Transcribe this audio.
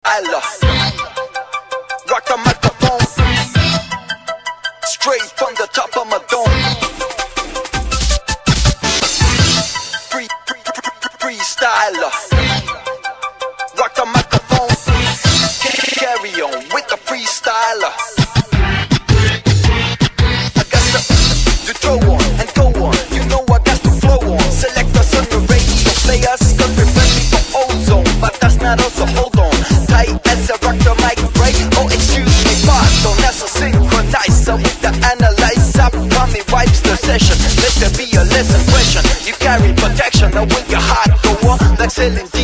Rock the microphone straight from the top of my dome. Freestyler. Rock the microphone. Carry on with the freestyler. I got to throw on and go on. You know I got to flow on. Select us on the radio players. Cause we're ready for ozone. But that's not us, so hold on. Tight as I rock the mic break. Oh, excuse me, pardon. That's a synchronizer with the analyzer. Mommy wipes the session. Let there be a less impression. You carry protection. Now with your heart go on like sailing.